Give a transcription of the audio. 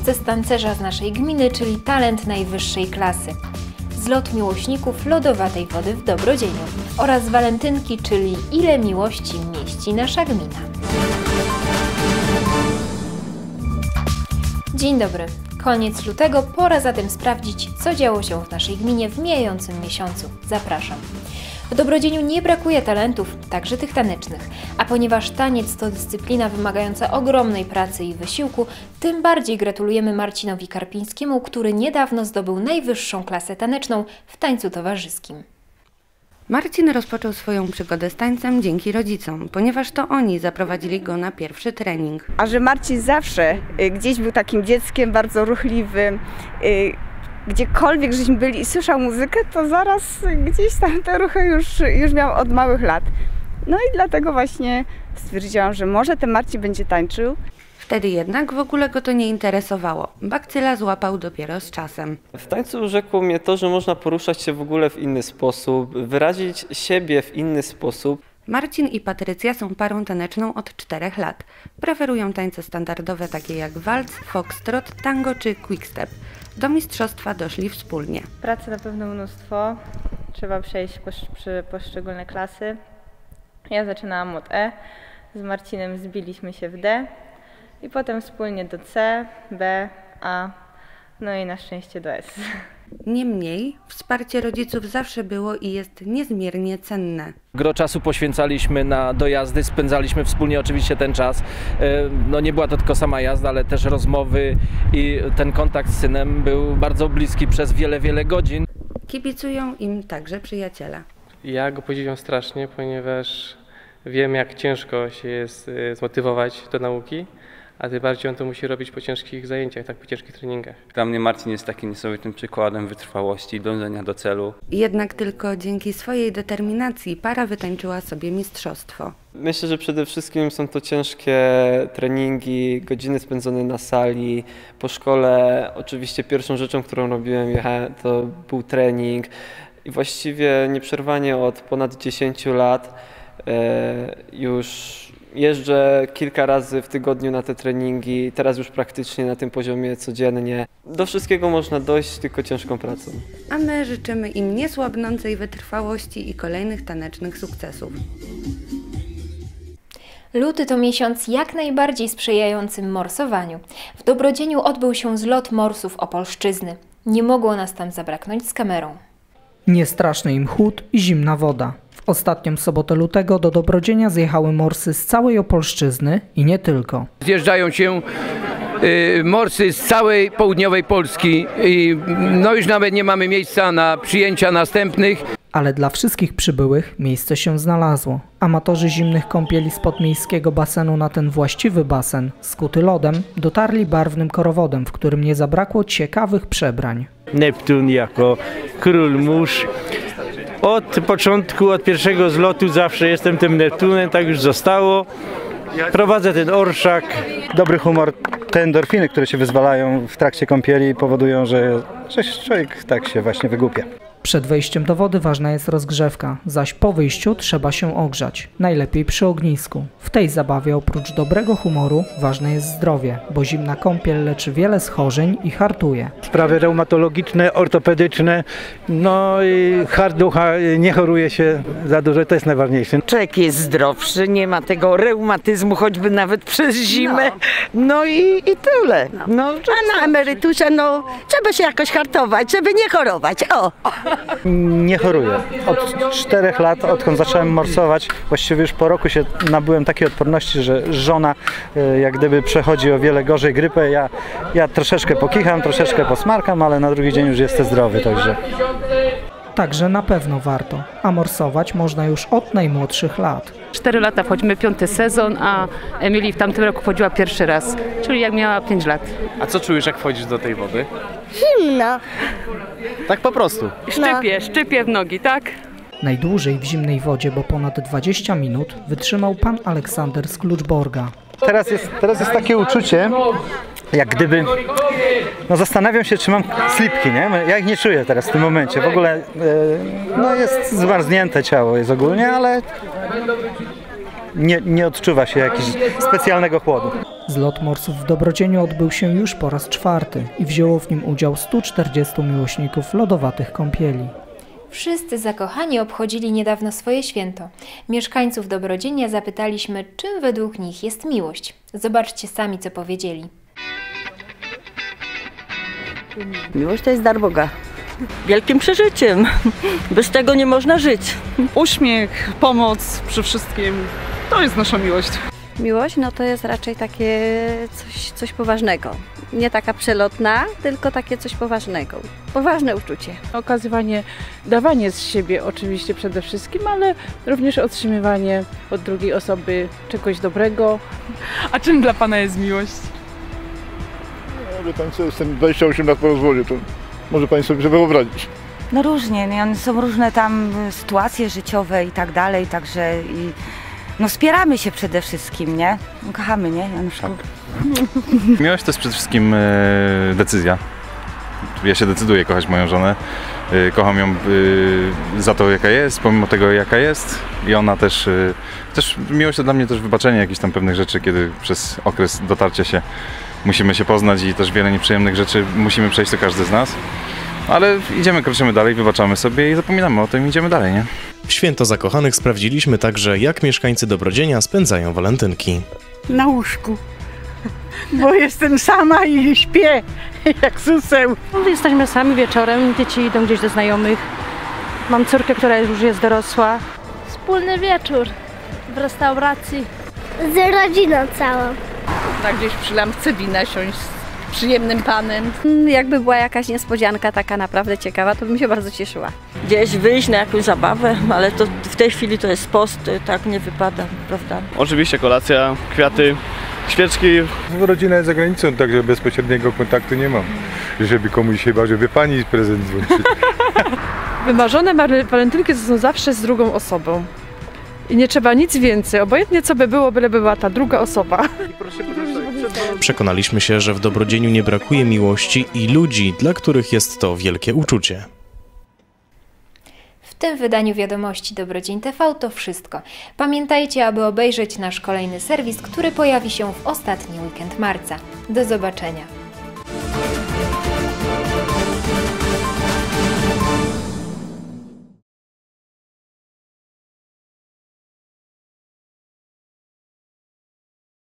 sukces tancerza z naszej gminy, czyli talent najwyższej klasy. Zlot miłośników lodowatej wody w Dobrodzieniu oraz walentynki, czyli ile miłości mieści nasza gmina. Dzień dobry. Koniec lutego, pora zatem sprawdzić, co działo się w naszej gminie w mijającym miesiącu. Zapraszam. W Dobrodzieniu nie brakuje talentów, także tych tanecznych, a ponieważ taniec to dyscyplina wymagająca ogromnej pracy i wysiłku, tym bardziej gratulujemy Marcinowi Karpińskiemu, który niedawno zdobył najwyższą klasę taneczną w tańcu towarzyskim. Marcin rozpoczął swoją przygodę z tańcem dzięki rodzicom, ponieważ to oni zaprowadzili go na pierwszy trening. A że Marcin zawsze gdzieś był takim dzieckiem bardzo ruchliwym, gdziekolwiek żeśmy byli i słyszał muzykę, to zaraz gdzieś tam te ruchy już miał od małych lat. No i dlatego właśnie stwierdziłam, że może ten Marcin będzie tańczył. Wtedy jednak w ogóle go to nie interesowało. Bakcyla złapał dopiero z czasem. W tańcu urzekło mnie to, że można poruszać się w ogóle w inny sposób, wyrazić siebie w inny sposób. Marcin i Patrycja są parą taneczną od 4 lat. Preferują tańce standardowe takie jak walc, foxtrot, tango czy quickstep. Do mistrzostwa doszli wspólnie. Pracy na pewno mnóstwo. Trzeba przejść poszczególne klasy. Ja zaczynałam od E. Z Marcinem zbiliśmy się w D. I potem wspólnie do C, B, A, no i na szczęście do S. Niemniej wsparcie rodziców zawsze było i jest niezmiernie cenne. Gro czasu poświęcaliśmy na dojazdy, spędzaliśmy wspólnie oczywiście ten czas. No nie była to tylko sama jazda, ale też rozmowy i ten kontakt z synem był bardzo bliski przez wiele godzin. Kibicują im także przyjaciele. Ja go podziwiam strasznie, ponieważ wiem, jak ciężko się jest zmotywować do nauki. A tym bardziej on to musi robić po ciężkich zajęciach, tak po ciężkich treningach. Dla mnie Marcin jest takim niesamowitym przykładem wytrwałości, dążenia do celu. Jednak tylko dzięki swojej determinacji para wytańczyła sobie mistrzostwo. Myślę, że przede wszystkim są to ciężkie treningi, godziny spędzone na sali. Po szkole oczywiście pierwszą rzeczą, którą robiłem, to był trening. I właściwie nieprzerwanie od ponad 10 lat już jeżdżę kilka razy w tygodniu na te treningi, teraz już praktycznie na tym poziomie codziennie. Do wszystkiego można dojść tylko ciężką pracą. A my życzymy im niesłabnącej wytrwałości i kolejnych tanecznych sukcesów. Luty to miesiąc jak najbardziej sprzyjający morsowaniu. W Dobrodzieniu odbył się zlot morsów Opolszczyzny. Nie mogło nas tam zabraknąć z kamerą. Nie straszny im chłód i zimna woda. W ostatnią sobotę lutego do Dobrodzienia zjechały morsy z całej Opolszczyzny i nie tylko. Zjeżdżają się morsy z całej południowej Polski i no już nawet nie mamy miejsca na przyjęcia następnych. Ale dla wszystkich przybyłych miejsce się znalazło. Amatorzy zimnych kąpieli z podmiejskiego basenu na ten właściwy basen, skuty lodem, dotarli barwnym korowodem, w którym nie zabrakło ciekawych przebrań. Neptun jako król mórz. Od początku, od pierwszego zlotu zawsze jestem tym Neptunem, tak już zostało. Prowadzę ten orszak. Dobry humor, te endorfiny, które się wyzwalają w trakcie kąpieli, powodują, że człowiek tak się właśnie wygłupia. Przed wejściem do wody ważna jest rozgrzewka, zaś po wyjściu trzeba się ogrzać, najlepiej przy ognisku. W tej zabawie oprócz dobrego humoru ważne jest zdrowie, bo zimna kąpiel leczy wiele schorzeń i hartuje. Sprawy reumatologiczne, ortopedyczne, no i harducha, nie choruje się za dużo, to jest najważniejsze. Człowiek jest zdrowszy, nie ma tego reumatyzmu, choćby nawet przez zimę, no i tyle. No, a na emeryturze, no, trzeba się jakoś hartować, żeby nie chorować, o! Nie choruję. Od 4 lat, odkąd zacząłem morsować, właściwie już po roku się nabyłem takiej odporności, że żona jak gdyby przechodzi o wiele gorzej grypę. Ja troszeczkę pokicham, troszeczkę posmarkam, ale na drugi dzień już jestem zdrowy, także. Także na pewno warto, a morsować można już od najmłodszych lat. 4 lata wchodzimy 5. sezon, a Emilii w tamtym roku wchodziła pierwszy raz, czyli jak miała 5 lat. A co czujesz, jak wchodzisz do tej wody? Zimno. Tak po prostu? Szczypie w nogi, tak? Najdłużej w zimnej wodzie, bo ponad 20 minut, wytrzymał pan Aleksander z Kluczborga. Teraz jest takie uczucie, jak gdyby, no zastanawiam się, czy mam slipki, nie? Ja ich nie czuję teraz w tym momencie. W ogóle no jest zmarznięte ciało jest ogólnie, ale nie odczuwa się jakiegoś specjalnego chłodu. Zlot morsów w Dobrodzieniu odbył się już po raz 4. i wzięło w nim udział 140 miłośników lodowatych kąpieli. Wszyscy zakochani obchodzili niedawno swoje święto. Mieszkańców Dobrodzienia zapytaliśmy, czym według nich jest miłość. Zobaczcie sami, co powiedzieli. Miłość to jest dar Boga. Wielkim przeżyciem. Bez tego nie można żyć. Uśmiech, pomoc przy wszystkim. To jest nasza miłość. Miłość no to jest raczej takie coś poważnego. Nie taka przelotna, tylko takie coś poważnego. Poważne uczucie. Okazywanie, dawanie z siebie oczywiście przede wszystkim, ale również otrzymywanie od drugiej osoby czegoś dobrego. A czym dla Pana jest miłość? Wie Pan co, jestem 28 lat po rozwodzie, to może Pani sobie wyobrazić. No różnie, nie? Są różne tam sytuacje życiowe i tak dalej, także no wspieramy się przede wszystkim, nie? Kochamy, nie, Januszku? Miłość to jest przede wszystkim decyzja. Ja się decyduję kochać moją żonę. Kocham ją za to, jaka jest, pomimo tego, jaka jest. I ona też miłość to dla mnie też wybaczenie jakichś tam pewnych rzeczy, kiedy przez okres dotarcia się musimy się poznać i też wiele nieprzyjemnych rzeczy musimy przejść, to każdy z nas. Ale kroczymy dalej, wybaczamy sobie i zapominamy o tym i idziemy dalej, nie? W święto zakochanych sprawdziliśmy także, jak mieszkańcy Dobrodzienia spędzają walentynki. Na łóżku, bo jestem sama i śpię jak suseł. Jesteśmy sami wieczorem, dzieci idą gdzieś do znajomych. Mam córkę, która już jest dorosła. Wspólny wieczór w restauracji z rodziną całą. Tak gdzieś przy lampce wina siąść z przyjemnym panem. Jakby była jakaś niespodzianka taka naprawdę ciekawa, to bym się bardzo cieszyła. Gdzieś wyjść na jakąś zabawę, ale to w tej chwili to jest post, tak nie wypada, prawda? Oczywiście kolacja, kwiaty, świeczki. Rodzina jest za granicą, także bezpośredniego kontaktu nie mam. Żeby komuś się bał, żeby pani prezent włączyć. Wymarzone walentynki to są zawsze z drugą osobą. I nie trzeba nic więcej, obojętnie co by było, byleby była ta druga osoba. Przekonaliśmy się, że w Dobrodzieniu nie brakuje miłości i ludzi, dla których jest to wielkie uczucie. W tym wydaniu Wiadomości Dobrodzień TV to wszystko. Pamiętajcie, aby obejrzeć nasz kolejny serwis, który pojawi się w ostatni weekend marca. Do zobaczenia.